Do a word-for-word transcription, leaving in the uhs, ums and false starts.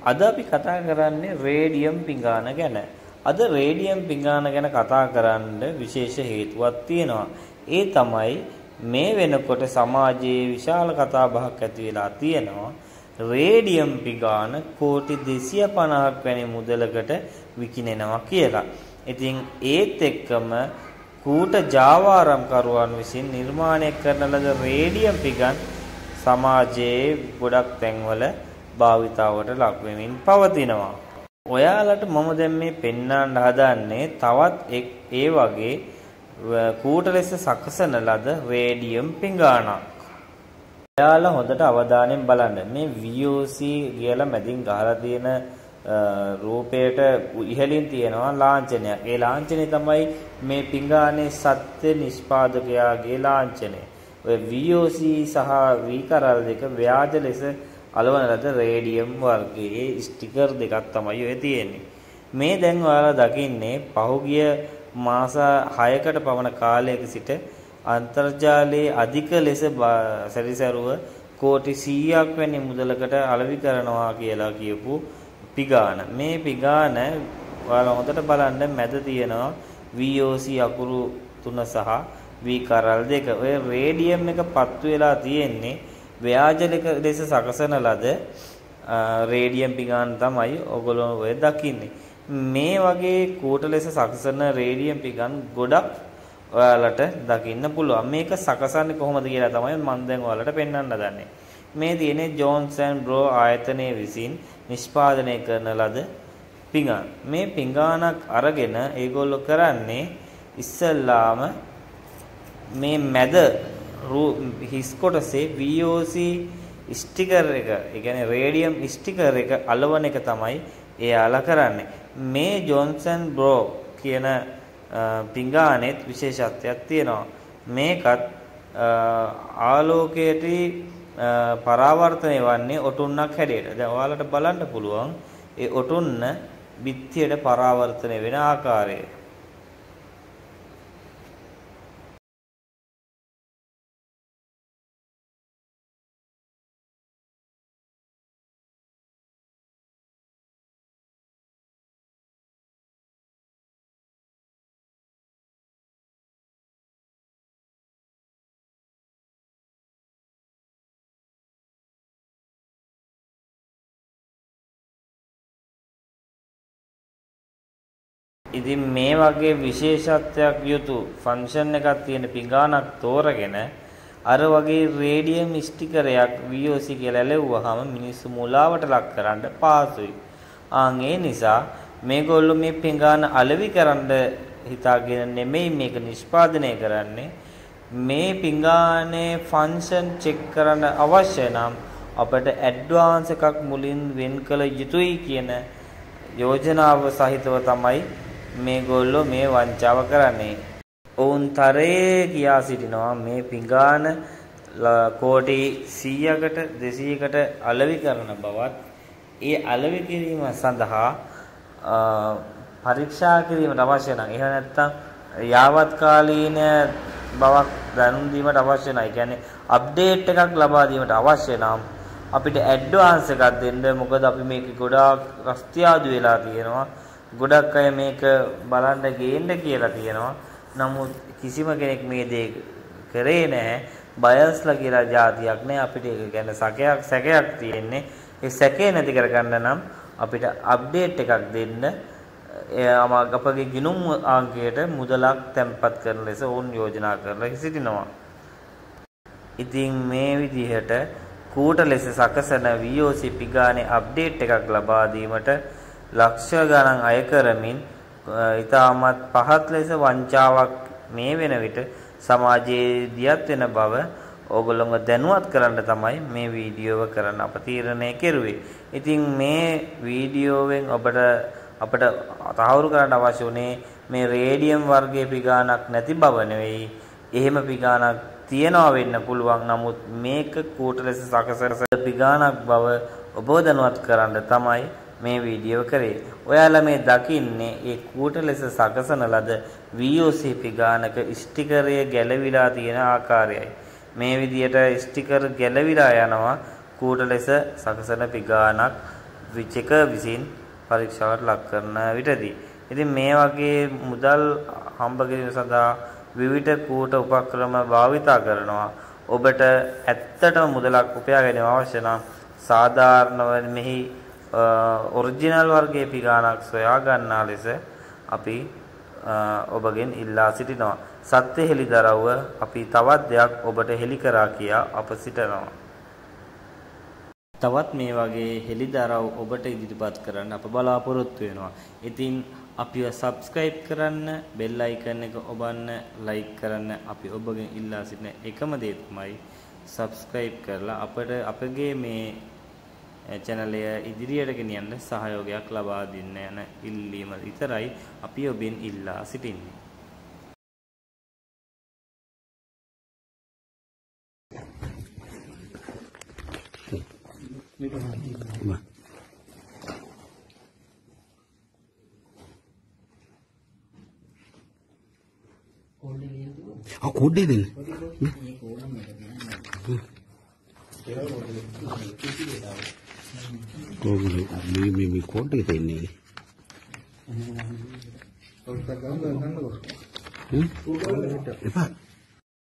අද අපි කතා කරන්නේ රේඩියම් පිඟාන ගැන. අද රේඩියම් පිඟාන ගැන කතා කරන්න විශේෂ හේතුවක් තියෙනවා. ඒ තමයි මේ වෙනකොට සමාජයේ විශාල කතා බහක් ඇති වෙලා තියෙනවා. රේඩියම් පිඟාන කෝටි දෙසිය පනහක් වැනි මුදලකට විකිණෙනවා කියලා. ඉතින් ඒත් එක්කම කූට ජාවාරම්කරුවන් විසින් නිර්මාණය කරන ලද රේඩියම් පිඟාන සමාජයේ ගොඩක් තැන්වල භාවිතාවට ලක් වෙමින් පවතිනවා. ඔයාලට මම දැන් මේ පෙන්වන්න හදන්නේ තවත් ඒ වගේ කූට ලෙස සකසන ලද රේඩියම් පිඟානක්. ඔයාලා හොඳට අවධානයෙන් බලන්න. මේ V O C කියලා මැදින් ගහලා තියෙන රූපයට ඉහළින් තියෙනවා ලාංඡනයක්. ඒ ලාංඡනය තමයි මේ පිඟානේ සත්‍ය නිෂ්පාදකයාගේ ලාංඡනය. ඔය V O C සහ V කරල් දෙක ව්‍යාජ ලෙස අලවන ලද රේඩියම් වර්ගයේ ස්ටිකර් දෙකක් තමයි ඔය තියෙන්නේ. මේ දැන් ඔයාලා දකින්නේ පහුගිය මාස හයකට පමණ කාලයක සිට අන්තර්ජාලයේ අධික ලෙස සැරිසරුව කෝටි සීයක් වැනි මුදලකට අලෙවි කරනවා කියලා කියපු පිඟාන. මේ පිඟාන ඔයාලා හොඳට බලන්න මැද තියෙනවා V O C අකුරු තුන සහ V කරල් දෙක. ඔය රේඩියම් එක පත්තු වෙලා තියෙන්නේ ව්‍යාජ ලෙස සකසන ලද රේඩියම් පිඟාන තමයි ඔයගොල්ලෝ ඔය දකින්නේ. මේ වගේ කූට ලෙස සකසන රේඩියම් පිඟාන ගොඩක් ඔයාලට දකින්න පුළුවන්. මේක සකසන්නේ කොහොමද කියලා තමයි මම දැන් ඔයාලට පෙන්වන්න හදන්නේ. මේ තියෙන්නේ ජෝන්සන් බ්‍රෝ ආයතනය විසින් නිෂ්පාදනය කරන ලද පිඟාන. මේ පිඟානක් අරගෙන ඒගොල්ලෝ කරන්නේ ඉස්සල්ලාම මේ මැද හිස් කොටසේ V O C ස්ටිකර් එක, ඒ කියන්නේ රේඩියම් ස්ටිකර් එක අලවන එක තමයි එයාලා කරන්නේ. මේ ජොන්සන් බ්‍රෝ කියන පිඟානෙත් විශේෂත්වයක් තියෙනවා. මේකත් ආලෝකයට පරාවර්තනය වන්නේ ඔටුන්නක් හැඩයට. දැන් ඔයාලට බලන්න පුළුවන් ඒ ඔටුන්න බිත්තියට පරාවර්තනය වෙන ආකාරය. ඉතින් මේ වගේ විශේෂත්වයක් යුතු ෆන්ක්ෂන් එකක් තියෙන පිඟානක් තෝරගෙන අර වගේ රේඩියම් ස්ටිකරයක් V O C කියලා ලැබුවාම මිනිස්සු මුලාවට ලක් කරන්න පාසුයි. ආන් ඒ නිසා මේගොල්ලෝ මේ පිඟාන අලෙවි කරන්න හිතාගෙන නෙමෙයි මේක නිෂ්පාදනය කරන්නේ. මේ පිඟානේ ෆන්ක්ෂන් චෙක් කරන්න අවශ්‍ය නම් අපිට ඇඩ්වාන්ස් එකක් මුලින් වෙන් කළ යුතුයි කියන යෝජනාව සහිතව තමයි මේගොල්ලෝ මේ වංචාව කරන්නේ. ඔවුන් තරයේ කියා සිටිනවා මේ පිඟාන කෝටි සීයකට දෙසීයකට අලෙවි කරන බවත් ඒ අලෙවි කිරීම සඳහා පරීක්ෂා කිරීමට අවශ්‍ය නම් එහෙම නැත්නම් යාවත් කාලීන බවක් දැනුම් දීමට අවශ්‍ය නැහැ. ඒ කියන්නේ අප්ඩේට් එකක් ලබා දීමට අවශ්‍ය නම් අපිට ඇඩ්වාන්ස් එකක් දෙන්න. මොකද අපි මේක ගොඩාක් රස්තියාදු වෙලා තියෙනවා. ගොඩක් අය මේක බලන්න ගේන්න කියලා තියෙනවා. නමුත් කිසිම කෙනෙක් මේ දේ කරේ නැහැ. බයස්ලා කියලා જાතියක් නැහැ. අපිට ඒක ගැන සැකයක් සැකයක් තියෙන්නේ. ඒ සැකේ නැති කරගන්න නම් අපිට අප්ඩේට් එකක් දෙන්න. අපගේ ගිණුම් අංකයට මුදලක් තැන්පත් කරන ලෙස වුන් යෝජනා කරලා සිටිනවා. ඉතින් මේ විදිහට කූට ලෙස සකසන V O C පිඟානේ අප්ඩේට් එකක් ලබා දීමට ලක්ෂ ගණන් අය කරමින් ඊටමත් පහත් ලෙස වංචාවක් මේ වෙන විට සමාජයේ දියත් වෙන බව ඕගොල්ලෝව දැනුවත් කරන්න තමයි මේ වීඩියෝව කරන්න අප තීරණය කෙරුවේ. ඉතින් මේ වීඩියෝවෙන් ඔබට අපට තහවුරු කරන්න අවශ්‍ය උනේ මේ රේඩියම් වර්ගයේ පිඟානක් නැති බව නෙවෙයි. එහෙම පිඟානක් තියනවා වෙන්න පුළුවන්. නමුත් මේක කූට ලෙස සකසන පිඟානක් බව ඔබ දැනුවත් කරන්න තමයි මේ වීඩියෝ කරේ. ඔයාලා මේ දකින්නේ ඒ කූට ලෙස සකසන ලද V O C පිඟානක ස්ටිකරය ගැලවිලා තියෙන ආකාරයයි. මේ විදියට ස්ටිකර් ගැලවිලා යනවා කූට ලෙස සකසන පිඟානක් විචක විසින් පරීක්ෂාවට ලක් කරන විටදී. ඉතින් මේ වගේ මුදල් හම්බ කිරීම සඳහා විවිධ කූට උපක්‍රම භාවිතා කරනවා. ඔබට ඇත්තටම මුදලක් උපයා ගැනීම අවශ්‍ය නම් සාධාරණව මෙහි ඔරිජිනල් වර්ගයේ පිගානක් සොයා ගන්නා ලෙස අපි ඔබගෙන් ඉල්ලා සිටිනවා. සත්‍ය හෙළිදරව්ව අපි තවත් දෙයක් ඔබට හෙළි කරා කියා අප සිතනවා. තවත් මේ වගේ හෙළිදරව් ඔබට ඉදිරිපත් කරන්න අප බලාපොරොත්තු වෙනවා. ඉතින් අපිව subscribe කරන්න, bell icon එක ඔබන්න, like කරන්න අපි ඔබගෙන් ඉල්ලා සිටින එකම දේ තමයි subscribe කරලා අපට අපගේ මේ channel එක ඉදිරියට ගෙනියන්න සහයෝගයක් ලබා දෙන්න යන ඉල්ලීම විතරයි අපි ඔබෙන් ඉල්ලා සිටින්නේ. Ah, kode din. Kode මේ මේ මේ කෝඩ් එක දෙන්නේ. හ්ම්? එපා